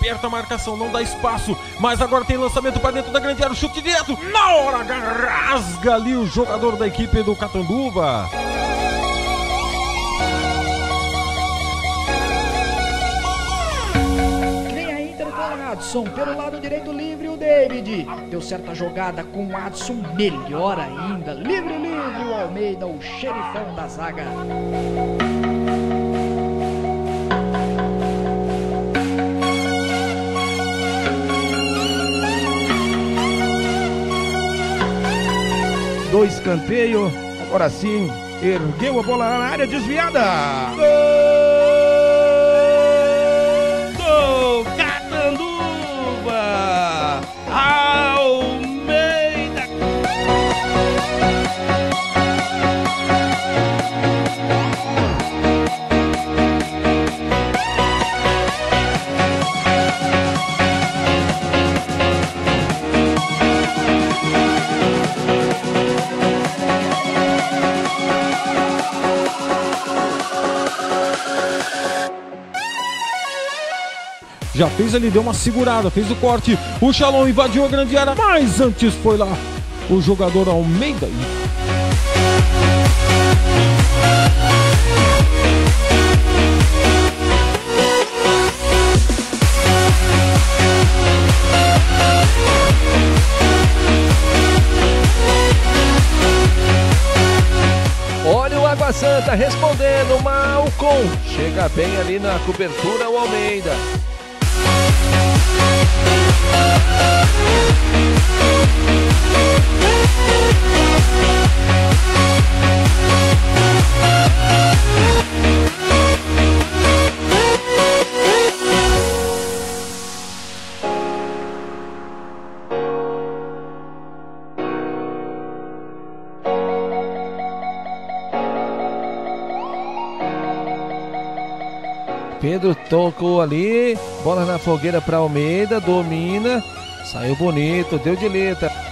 aperta a marcação, não dá espaço, mas agora tem lançamento para dentro da grande área, o chute direto, na hora rasga ali o jogador da equipe do Catanduva. Adson pelo lado direito, livre o David, deu certa jogada com o Adson, melhor ainda, livre o Almeida, o xerifão da zaga. Do escanteio, agora sim, ergueu a bola na área desviada. Gol! Almeida! Já fez ali, deu uma segurada, fez o corte, o Shalom invadiu a grande área, mas antes foi lá o jogador Almeida. Olha o Água Santa respondendo, Malcom chega bem ali na cobertura o Almeida. Pedro tocou ali, bola na fogueira para Almeida, domina, saiu bonito, deu de letra.